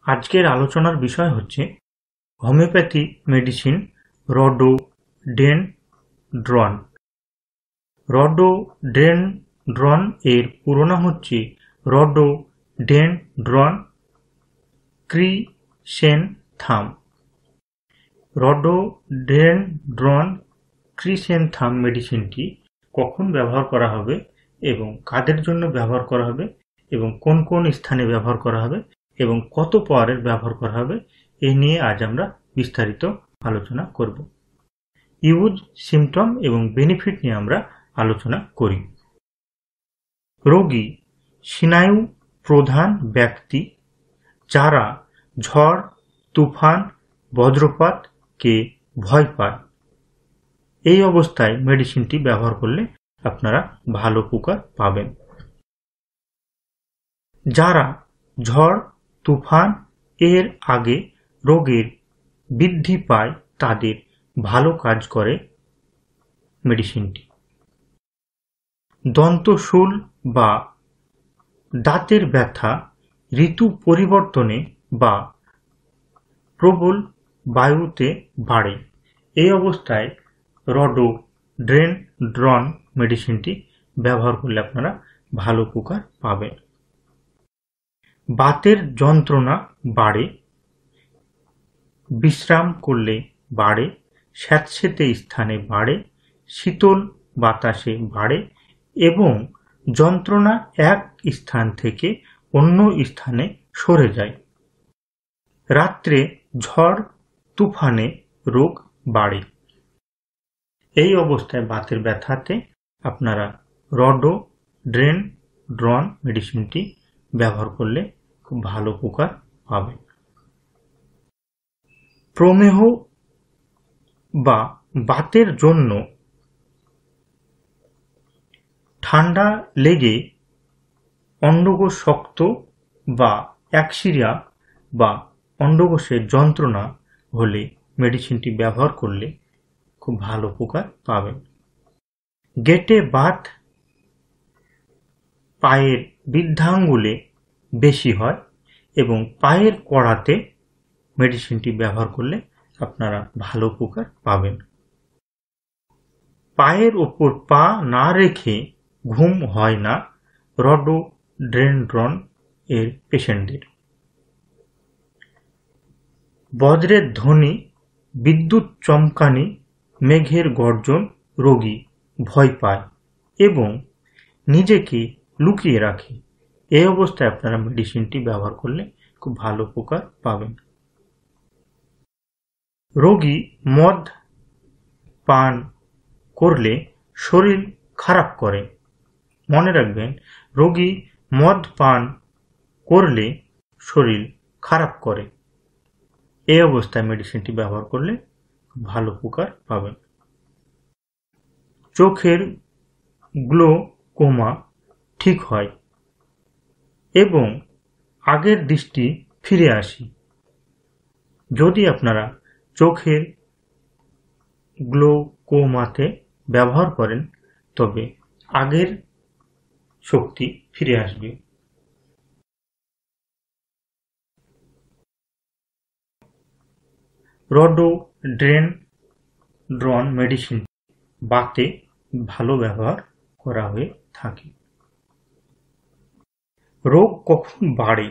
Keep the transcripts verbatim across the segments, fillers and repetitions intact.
আজকের আলোচনার বিষয় হচ্ছে হোমিওপ্যাথি মেডিসিন রডোডেনড্রন। রডোডেনড্রন এর পুরো নাম হচ্ছে রডোডেনড্রন ক্রিসেনথাম। রডোডেনড্রন ক্রিসেনথাম মেডিসিনটি কখন ব্যবহার করা হবে এবং কাদের জন্য ব্যবহার করা হবে এবং কোন কোন স্থানে ব্যবহার করা হবে এবং কত পাওয়ারের ব্যবহার করা হবে এই নিয়ে আজ আমরা বিস্তারিত আলোচনা করব। ইউজ, সিমটম এবং বেনিফিট নিয়ে আমরা আলোচনা করি। রোগী স্নায়ু প্রধান ব্যক্তি যারা ঝড়, তুফান, বজ্রপাতকে ভয় পায়। এই অবস্থায় মেডিসিনটি ব্যবহার করলে আপনারা ভালো উপকার পাবেন। যারা ঝড়, তুফান এর আগে রোগের বৃদ্ধি পায় তাদের ভালো কাজ করে মেডিসিনটি। দন্তশূল বা দাঁতের ব্যথা ঋতু পরিবর্তনে বা প্রবল বায়ুতে বাড়ে। এই অবস্থায় রডোডেনড্রন মেডিসিনটি ব্যবহার করলে আপনারা ভালো উপকার পাবেন। বাতের যন্ত্রণা বাড়ে, বিশ্রাম করলে বাড়ে, স্যাঁতসেঁতে স্থানে বাড়ে, শীতল বাতাসে বাড়ে এবং যন্ত্রণা এক স্থান থেকে অন্য স্থানে সরে যায়। রাত্রে ঝড় তুফানে রোগ বাড়ে। এই অবস্থায় বাতের ব্যথাতে আপনারা রডোডেনড্রন মেডিসিনটি ব্যবহার করলে খুব ভালো উপকার পাবেন। প্রমেহ বা বাতের জন্য ঠান্ডা লেগে অন্ডকোষ শক্ত বা একশিরা বা অন্ডকোষের যন্ত্রণা হলে মেডিসিনটি ব্যবহার করলে খুব ভালো উপকার পাবেন। গেটে বাত পায়ের বৃদ্ধাঙ্গুলে বেশি হয় এবং পায়ের কড়াতে মেডিসিনটি ব্যবহার করলে আপনারা ভালো উপকার পাবেন। পায়ের ওপর পা না রেখে ঘুম হয় না রডোডেনড্রন এর পেশেন্টদের। বজ্রের ধ্বনি, বিদ্যুৎ চমকানি, মেঘের গর্জন রোগী ভয় পায় এবং নিজেকে লুকিয়ে রাখে। এই অবস্থায় আপনারা মেডিসিনটি ব্যবহার করলে খুব ভালো উপকার পাবেন। রোগী মদ পান করলে শরীর খারাপ করে। মনে রাখবেন, রোগী মদ পান করলে শরীর খারাপ করে। এই অবস্থায় মেডিসিনটি ব্যবহার করলে ভালো উপকার পাবেন। চোখের গ্লোকোমা ঠিক হয় এবং আগের দৃষ্টি ফিরে আসে। যদি আপনারা চোখের গ্লোকোমাতে ব্যবহার করেন তবে আগের শক্তি ফিরে আসবে। রডোডেনড্রন মেডিসিন বাতে ভালো ব্যবহার করা হয়ে থাকে। রোগ কখন বাড়ে?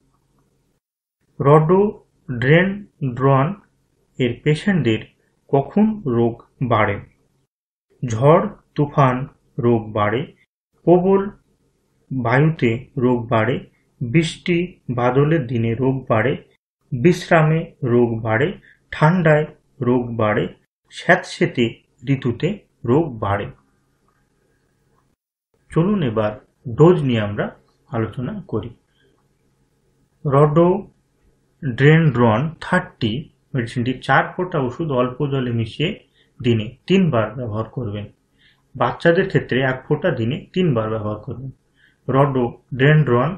রডোডেনড্রন এর পেশেন্টদের কখন রোগ বাড়ে? ঝড় তুফান রোগ বাড়ে, প্রবল বায়ুতে রোগ বাড়ে, বৃষ্টি বাদলের দিনে রোগ বাড়ে, বিশ্রামে রোগ বাড়ে, ঠান্ডায় রোগ বাড়ে, স্যাঁতসেঁতে ঋতুতে রোগ বাড়ে। চলুন এবার ডোজ নিয়ে আমরা আলোচনা করি। রডোডেনড্রন থার্টি মেডিসিনটি চার ফোঁটা ওষুধ অল্প জলে মিশিয়ে দিনে তিনবার ব্যবহার করবেন। বাচ্চাদের ক্ষেত্রে এক ফোঁটা দিনে তিনবার ব্যবহার করবেন। রডোডেনড্রন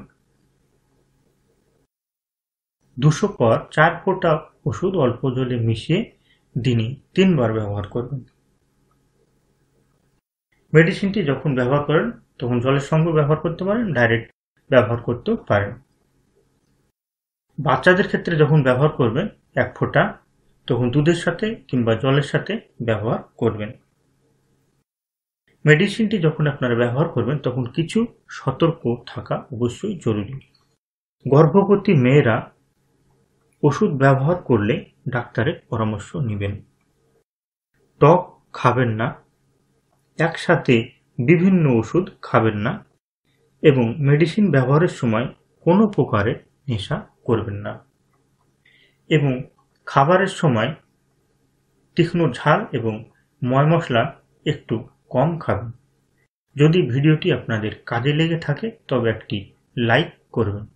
দুশো পর চার ফোঁটা ওষুধ অল্প জলে মিশিয়ে দিনে তিনবার ব্যবহার করবেন। মেডিসিনটি যখন ব্যবহার করেন তখন জলের সঙ্গে ব্যবহার করতে পারেন, ডাইরেক্ট ব্যবহার করতেও পারেন। বাচ্চাদের ক্ষেত্রে যখন ব্যবহার করবেন এক ফোঁটা, তখন দুধের সাথে কিংবা জলের সাথে ব্যবহার করবেন। মেডিসিনটি যখন আপনারা ব্যবহার করবেন তখন কিছু সতর্ক থাকা অবশ্যই জরুরি। গর্ভবতী মেয়েরা ওষুধ ব্যবহার করলে ডাক্তারের পরামর্শ নেবেন। টক খাবেন না, একসাথে বিভিন্ন ওষুধ খাবেন না এবং মেডিসিন ব্যবহারের সময় কোনো প্রকারের নেশা করবেন না এবং খাবারের সময় তীক্ষ্ণ ঝাল এবং ময় মশলা একটু কম খাবেন। যদি ভিডিওটি আপনাদের কাজে লেগে থাকে তবে একটি লাইক করবেন।